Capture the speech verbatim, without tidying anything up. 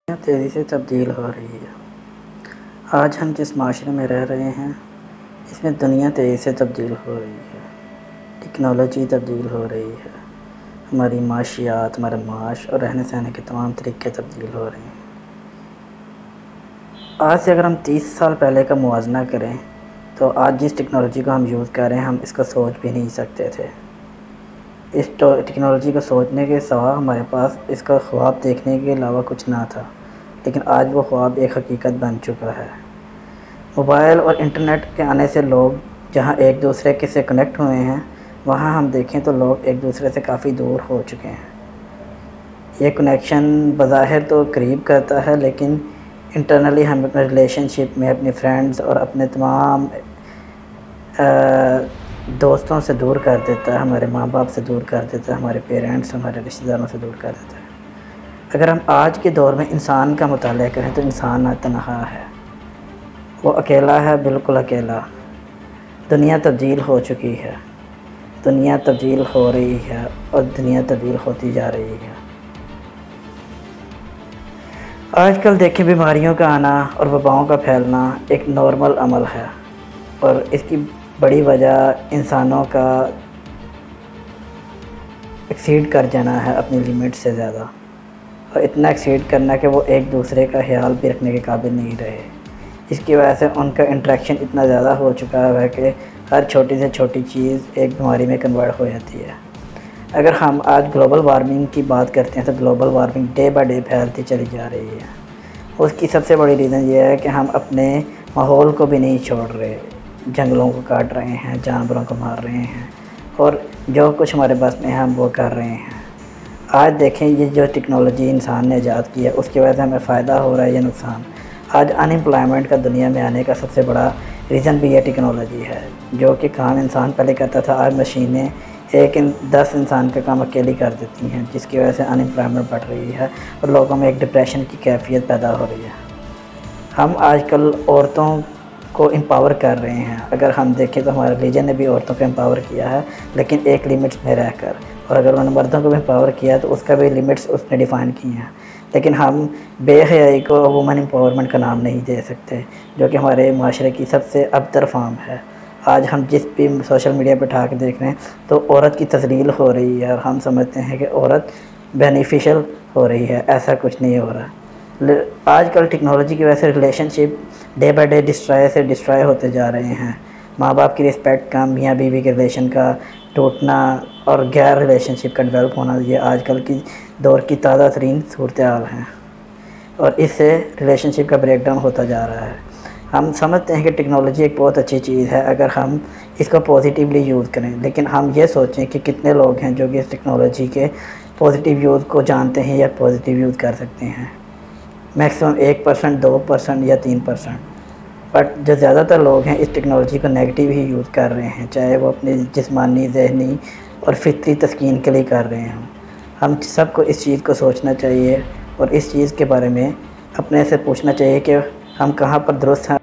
दुनिया तेज़ी से तब्दील हो रही है। आज हम जिस माशरे में रह रहे हैं इसमें दुनिया तेज़ी से तब्दील हो रही है। टेक्नोलॉजी तब्दील हो रही है, हमारी माशियात, हमारा माश और रहने सहने के तमाम तरीक़े तब्दील हो रहे हैं। आज से अगर हम तीस साल पहले का मुवाज़ना करें तो आज जिस टेक्नोलॉजी को हम यूज़ कर रहे हैं हम इसका सोच भी नहीं सकते थे। इस टेक्नोलॉजी को सोचने के सिवा हमारे पास इसका ख्वाब देखने के अलावा कुछ ना था, लेकिन आज वो ख्वाब एक हकीकत बन चुका है। मोबाइल और इंटरनेट के आने से लोग जहां एक दूसरे के से कनेक्ट हुए हैं, वहां हम देखें तो लोग एक दूसरे से काफ़ी दूर हो चुके हैं। ये कनेक्शन बज़ाहिर तो करीब करता है, लेकिन इंटरनली हम अपने रिलेशनशिप में अपने फ्रेंड्स और अपने तमाम दोस्तों से दूर कर देता है, हमारे माँ बाप से दूर कर देता है, हमारे पेरेंट्स, हमारे रिश्तेदारों से दूर कर देता है। अगर हम आज के दौर में इंसान का मुताला करें तो इंसान तन्हा है, वो अकेला है, बिल्कुल अकेला। दुनिया तब्दील हो चुकी है, दुनिया तब्दील हो रही है और दुनिया तब्दील होती जा रही है। आजकल देखें, बीमारियों का आना और वबाओं का फैलना एक नॉर्मल अमल है और इसकी बड़ी वजह इंसानों का एक्सीड कर जाना है अपनी लिमिट से ज़्यादा, और इतना एक्सीड करना कि वो एक दूसरे का ख्याल भी रखने के काबिल नहीं रहे। इसकी वजह से उनका इंटरेक्शन इतना ज़्यादा हो चुका है कि हर छोटी से छोटी चीज़ एक बीमारी में कन्वर्ट हो जाती है। अगर हम आज ग्लोबल वार्मिंग की बात करते हैं तो global warming day by day फैलती चली जा रही है। उसकी सबसे बड़ी रीज़न ये है कि हम अपने माहौल को भी नहीं छोड़ रहे, जंगलों को काट रहे हैं, जानवरों को मार रहे हैं और जो कुछ हमारे बस में है हम वो कर रहे हैं। आज देखें, ये जो टेक्नोलॉजी इंसान ने ईजाद की है उसकी वजह से हमें फ़ायदा हो रहा है या नुकसान। आज अनएम्प्लॉयमेंट का दुनिया में आने का सबसे बड़ा रीज़न भी ये टेक्नोलॉजी है। जो कि काम इंसान पहले करता था, आज मशीनें एक इन दस इंसान का काम अकेली कर देती हैं, जिसकी वजह से अनएम्प्लॉयमेंट बढ़ रही है और लोगों में एक डिप्रेशन की कैफियत पैदा हो रही है। हम आजकल औरतों को एम्पावर कर रहे हैं। अगर हम देखें तो हमारे रिलीजन ने भी औरतों को एम्पावर किया है, लेकिन एक लिमिट्स में रहकर, और अगर उन्होंने मर्दों को भी एम्पावर किया है तो उसका भी लिमिट्स उसने डिफ़ाइन की हैं। लेकिन हम बेहयाई को वुमेन एम्पावरमेंट का नाम नहीं दे सकते, जो कि हमारे माशरे की सबसे अबतर फॉर्म है। आज हम जिस भी सोशल मीडिया पर उठा के देख रहे हैं तो औरत की तस्लील हो रही है और हम समझते हैं कि औरत बेनिफिशियल हो रही है। ऐसा कुछ नहीं हो रहा। आजकल टेक्नोलॉजी की वजह से relationship day by day destroy से डिस्ट्रॉय होते जा रहे हैं। माँ बाप की रिस्पेक्ट का, मियाँ बीवी के रिलेशन का टूटना और गैर रिलेशनशिप का डेवलप होना, ये आजकल की दौर की ताज़ा तरीन सूरत हाल हैं और इससे रिलेशनशिप का ब्रेक डाउन होता जा रहा है। हम समझते हैं कि टेक्नोलॉजी एक बहुत अच्छी चीज़ है अगर हम इसको पॉजिटिवली यूज़ करें, लेकिन हम ये सोचें कि कितने लोग हैं जो कि इस टेक्नोलॉजी के पॉजिटिव यूज़ को जानते हैं या पॉजिटिव यूज़ कर सकते हैं। मैक्सिमम एक परसेंट, दो परसेंट या तीन परसेंट, बट जो ज़्यादातर लोग हैं इस टेक्नोलॉजी को नेगेटिव ही यूज़ कर रहे हैं, चाहे वो अपनी जिस्मानी, ज़हनी और फितरी तस्कीन के लिए कर रहे हैं। हम सबको इस चीज़ को सोचना चाहिए और इस चीज़ के बारे में अपने से पूछना चाहिए कि हम कहाँ पर दुरुस्त हैं